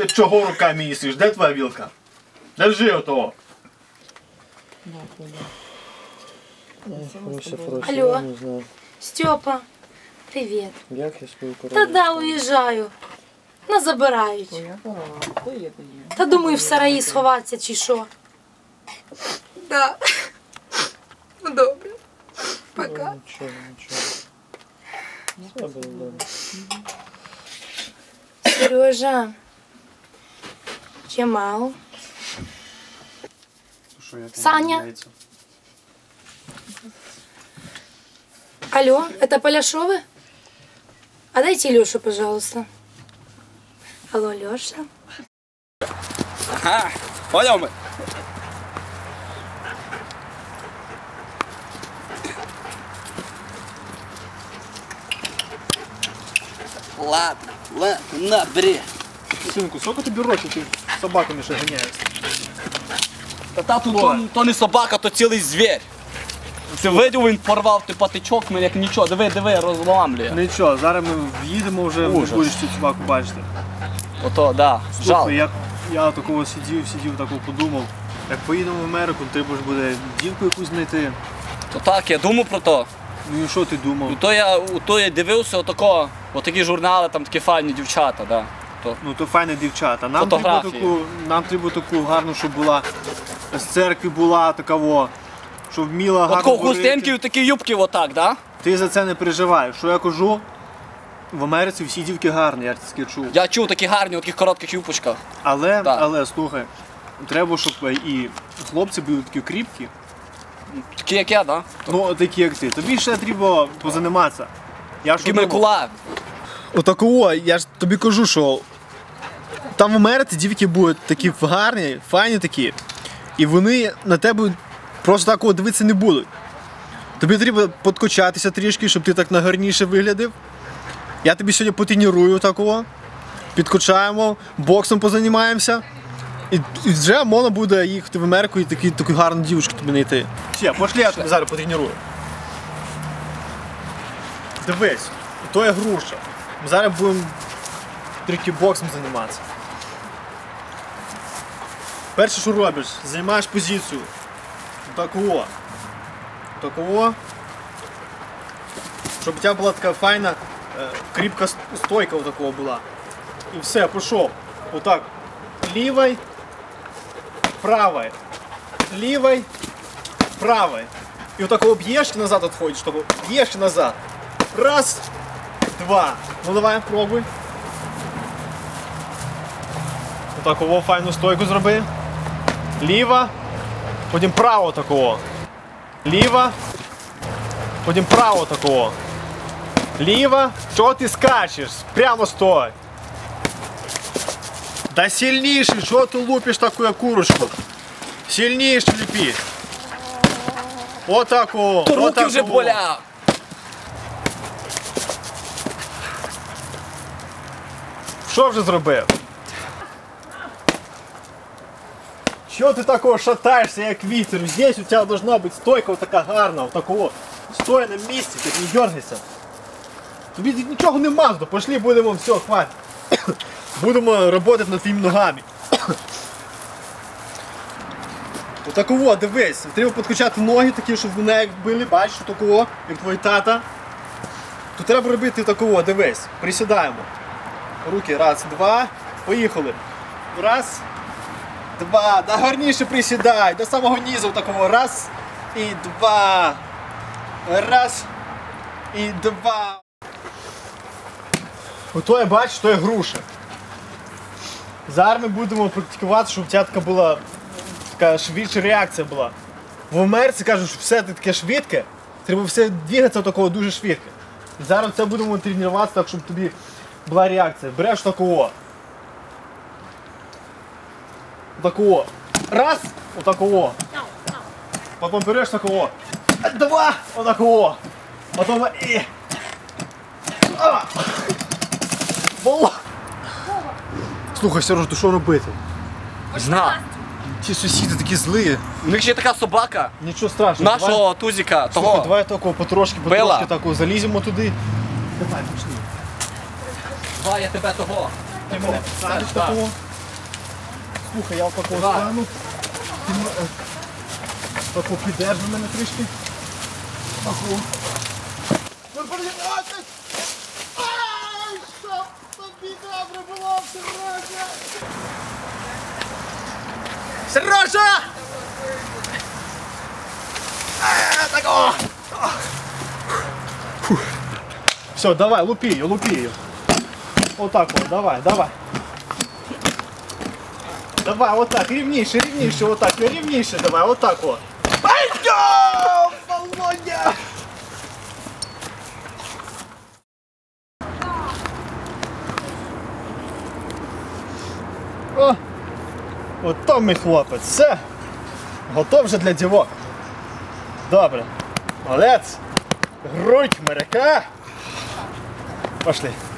Ти чого руками їсиш? Де твоя вілка? Держи отого. Алло, Степа, привет. Та да, уїжджаю. Нас забирають. Та думаю, в сараї сховатися чи що. Да. Ну добре. Пока. Сережа. Джамал. Саня. Алло, это Поляшовы? А дайте Лешу, пожалуйста. Алло, Леша. Ага, понял мы. Ладно, на, бери. Синку, сколько тобі років ти з собаками ще ганяєшся? Та тату, то не собака, то цілий звір. Ти видів, він порвав ти патичок, ми як нічого, диви, розламлює. Нічого, зараз ми в'їдемо вже, не будеш цю собаку бачити. Ото, да, жал. Слухай, я такого сидів, такого подумав. Як поїдемо в Америку, треба ж буде дівку якусь знайти. То так, я думав про то. Ну і що ти думав? То я дивився отакі журнали, там такі файні дівчата, да. Ну то файні дівчата. Нам треба таку гарну, щоб була з церкви була такого, щоб вміла гарно говорити. От густенькі такі юбки отак, да? Ти за це не переживаєш. Що я кажу? В Америці всі дівки гарні, я таке чув. Я чув такі гарні, в таких коротких юбочках. Але, слухай, треба, щоб і хлопці були такі кріпкі. Такі як я, да? Ну, такі як ти. Тобі ще треба позаніматися. Такі Миколаїв. Отакого, я ж тобі кажу, що там в Америці дівки будуть такі гарні, файні такі. І вони на тебе просто такого дивитися не будуть. Тобі треба підкачатися трішки, щоб ти так нагарніше виглядав. Я тобі сьогодні потренірую такого. Підкачаємо, боксом позанімаємося. І вже можна буде їхати в Америку і таку гарну дівчинку тобі знайти. Все, пошли, я тобі зараз потренірую. Дивись, то є груша. Ми зараз будемо трішки боксом займатися. Перше, що робиш, займаєш позицію. Такого. Такого. Щоб у тебе була така файна, кріпка стойка такого була. І все, пішов. Отак. Лівой, правой. Лівой, правой. І отакого б'єш і назад відходиш. Б'єш і назад. Раз, два. Ну давай, пробуй. Отакого файну стойку зроби. Ліва. Потім право такого. Ліва. Потім право такого. Ліва. Чого ти скачеш? Прямо стой. Да сильніше, що ти лупиш таку курочку? Сильніше ліпи. Отако. То руки вже болять. Що вже зробив? Що ти такого шатаєшся, як вітер? Здесь у тебе должна бути стойка така гарна, такого. Стой на місці, ти не дергайся. Тобі нічого нема, пошли будемо, все, хватить. Будемо працювати над твоїми ногами. Отакого, дивись, треба підкачати ноги такі, щоб вони як були, бачиш, такого, як твій тата. Тут треба робити такого, дивись, присідаємо. Руки, раз, два, поїхали. Раз, два, да гарніше присідай, до самого низу такого, раз і два. Раз і два. Ото я бачу, то є груша. Зараз ми будемо практикувати, щоб у тебе така була, така швидша реакція була. В Америці кажуть, що все таке швидке, треба все двигатися такого дуже швидко. Зараз це будемо тренуватися так, щоб тобі була реакція. Береш такого. Такого. Раз, отакого. Потім береш такого. Два, отакого. Потім і... Слухай, Сереж, то що робити? Знаю. Ці сусіди такі злі. У них ще така собака. Нічого страшного. Нашого тузика, Слухай, того. давай такого потрошки такого заліземо туди. Давай, пішли. Давай, я тебе того. Ти мене посадиш такого. слухай, я отако Давай. стану. Тако підеш до мене трішки. Тако. Ну, блін, ай, щоб тобі добре було, Сережа! Сережа! Тако! Все, давай, лупи ее, лупи ее. Вот так вот, давай, давай. Давай, вот так, ревнейше, ревнейше, вот так, ревнейше, давай, вот так вот. Пойдем, Володя! О, от то мій хлопець, все, готов вже для дівок. Добре, молодець, грудь, моряка. Пошли.